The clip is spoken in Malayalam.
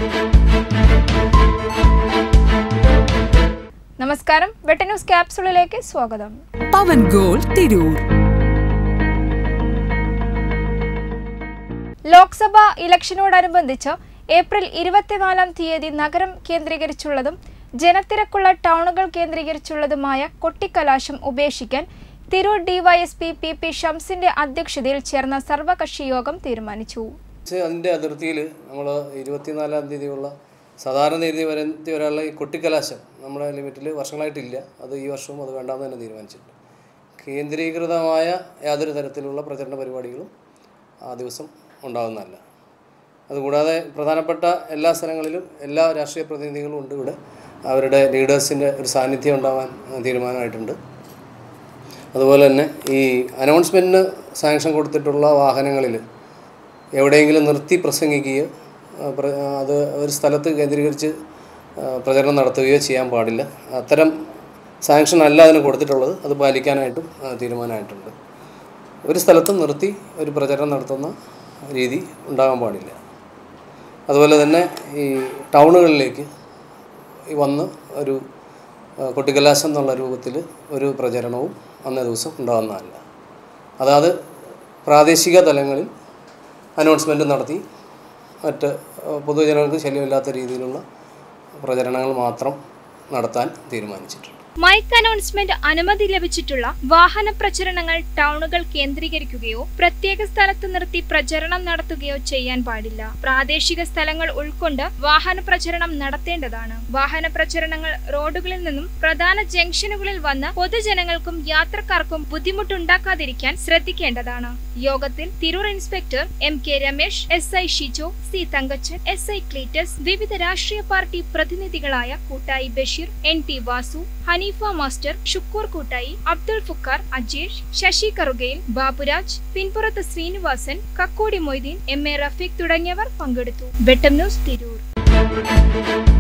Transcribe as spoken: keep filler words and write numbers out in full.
നമസ്കാരം, വെട്ട ന്യൂസ് ക്യാപ്സൂളിലേക്ക് സ്വാഗതം. പവൻ ഗോൾ തിരൂർ. ലോക്സഭാ ഇലക്ഷനോടനുബന്ധിച്ച് ഏപ്രിൽ ഇരുപത്തിനാലാം തീയതി നഗരം കേന്ദ്രീകരിച്ചുള്ളതും ജനത്തിരക്കുള്ള ടൗണുകൾ കേന്ദ്രീകരിച്ചുള്ളതുമായ കൊട്ടിക്കലാശം ഉപേക്ഷിക്കാൻ തിരൂർ ഡിവൈഎസ്പി പി പി ഷംസിന്റെ അധ്യക്ഷതയിൽ ചേർന്ന സർവകക്ഷി യോഗം തീരുമാനിച്ചു. അതിൻ്റെ അതിർത്തിയിൽ നമ്മൾ ഇരുപത്തിനാലാം തീയതിയുള്ള സാധാരണ തീയതി വരെ വരെയുള്ള ഈ കൊട്ടിക്കലാശം നമ്മുടെ ലിമിറ്റിൽ വർഷങ്ങളായിട്ടില്ല. അത് ഈ വർഷവും അത് വേണ്ടാന്ന് തന്നെ തീരുമാനിച്ചിട്ടുണ്ട്. കേന്ദ്രീകൃതമായ യാതൊരു തരത്തിലുള്ള പ്രചരണ പരിപാടികളും ആ ദിവസം ഉണ്ടാകുന്നതല്ല. അതുകൂടാതെ പ്രധാനപ്പെട്ട എല്ലാ സ്ഥലങ്ങളിലും എല്ലാ രാഷ്ട്രീയ പ്രതിനിധികളും ഉണ്ട്. ഇവിടെ അവരുടെ ലീഡേഴ്സിൻ്റെ ഒരു സാന്നിധ്യം ഉണ്ടാവാൻ തീരുമാനമായിട്ടുണ്ട്. അതുപോലെ തന്നെ ഈ അനൗൺസ്മെൻറ്റിന് സാങ്ഷൻ കൊടുത്തിട്ടുള്ള വാഹനങ്ങളിൽ എവിടെയെങ്കിലും നിർത്തി പ്രസംഗിക്കുകയോ അത് ഒരു സ്ഥലത്ത് കേന്ദ്രീകരിച്ച് പ്രചരണം നടത്തുകയോ ചെയ്യാൻ പാടില്ല. അത്തരം സാങ്ഷൻ അല്ല അതിന് കൊടുത്തിട്ടുള്ളത്. അത് പാലിക്കാനായിട്ടും തീരുമാനമായിട്ടുണ്ട്. ഒരു സ്ഥലത്തും നിർത്തി ഒരു പ്രചരണം നടത്തുന്ന രീതി ഉണ്ടാകാൻ പാടില്ല. അതുപോലെ തന്നെ ഈ ടൗണുകളിലേക്ക് വന്ന് ഒരു കൊട്ടിക്കലാശം എന്നുള്ള രൂപത്തിൽ ഒരു പ്രചരണവും അന്നേ ദിവസം ഉണ്ടാകുന്നതല്ല. അതാത് പ്രാദേശിക തലങ്ങളിൽ അനൗൺസ്മെൻറ്റ് നടത്തി മറ്റ് പൊതുജനങ്ങൾക്ക് ശല്യമില്ലാത്ത രീതിയിലുള്ള പ്രചരണങ്ങൾ മാത്രം നടത്താൻ തീരുമാനിച്ചിട്ടുണ്ട്. മൈക്ക് അനൗൺസ്മെന്റ് അനുമതി ലഭിച്ചിട്ടുള്ള വാഹന പ്രചരണങ്ങൾ ടൗണുകൾ കേന്ദ്രീകരിക്കുകയോ പ്രത്യേക സ്ഥലത്ത് നിർത്തി പ്രചരണം നടത്തുകയോ ചെയ്യാൻ പാടില്ല. പ്രാദേശിക സ്ഥലങ്ങൾ ഉൾക്കൊണ്ട് വാഹന പ്രചരണം നടത്തേണ്ടതാണ്. വാഹന പ്രചരണങ്ങൾ റോഡുകളിൽ നിന്നും പ്രധാന ജംഗ്ഷനുകളിൽ വന്ന് പൊതുജനങ്ങൾക്കും യാത്രക്കാർക്കും ബുദ്ധിമുട്ടുണ്ടാക്കാതിരിക്കാൻ ശ്രദ്ധിക്കേണ്ടതാണ്. യോഗത്തിൽ Tirur inspector M K Ramesh, S I Shijo, C Thankachan, S I Cleetus, വിവിധ രാഷ്ട്രീയ പാർട്ടി പ്രതിനിധികളായ Koottayi Basheer, N T Vasu, Haneefa master, Shukkoor Koottayi, Abdul Fukkar, Ajesh, Sasi Karukayil, Baburaj, Pinpurathu Srinivasan, Kakkodi Moideen, M A Rafeeq തുടങ്ങിയവർ പങ്കെടുത്തു. വെട്ടം ന്യൂസ് തിരൂർ.